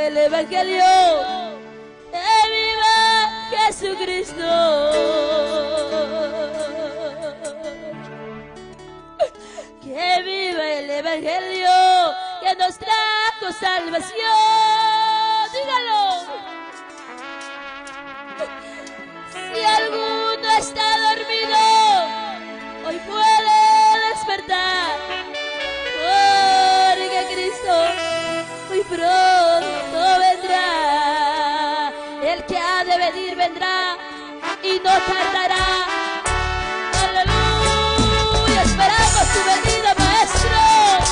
el Evangelio. ¡Que viva Jesucristo! ¡Que viva el Evangelio que nos trajo salvación! ¡Dígalo! Si alguno está dormido, hoy puede despertar, porque Cristo muy pronto vendrá. El que ha de venir vendrá y no tardará. ¡Aleluya! Esperamos tu venida, Maestro.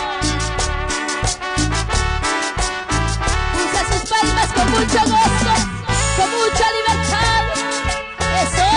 Usa sus palmas con mucho gozo, con mucha libertad. ¡Eso!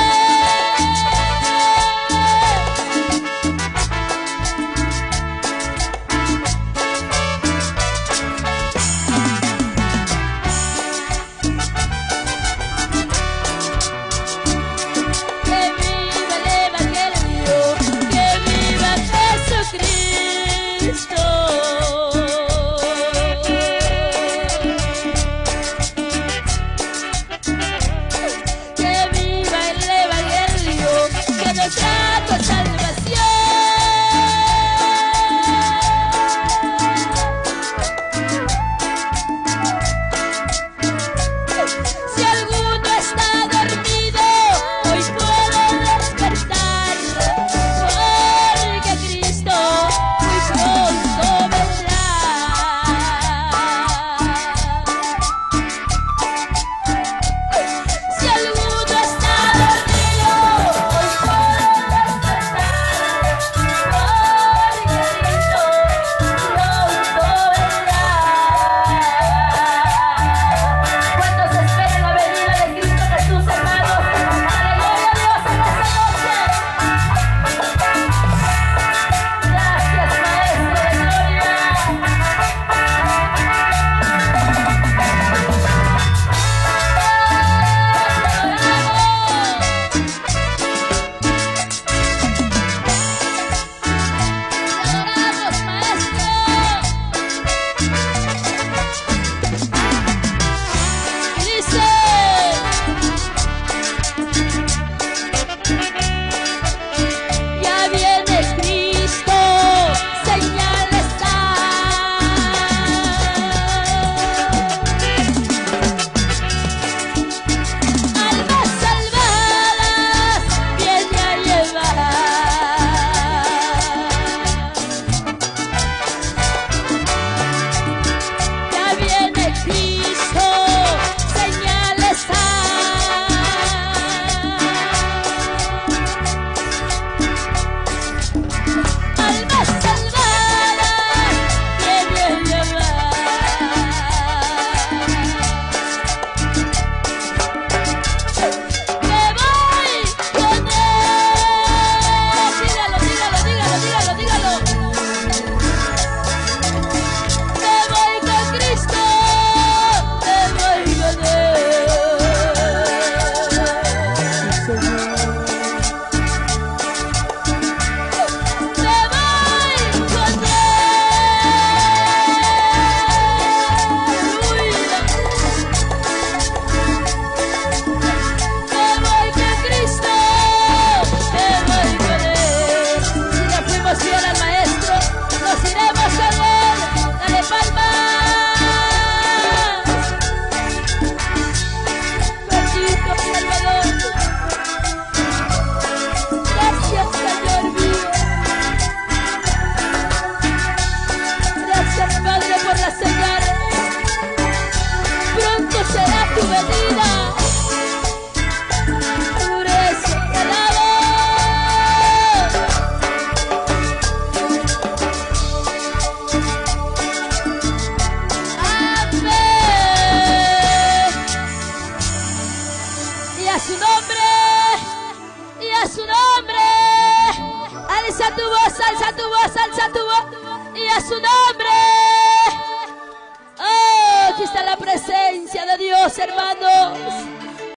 alza tu voz y a su nombre. Oh, aquí está la presencia de Dios, hermanos.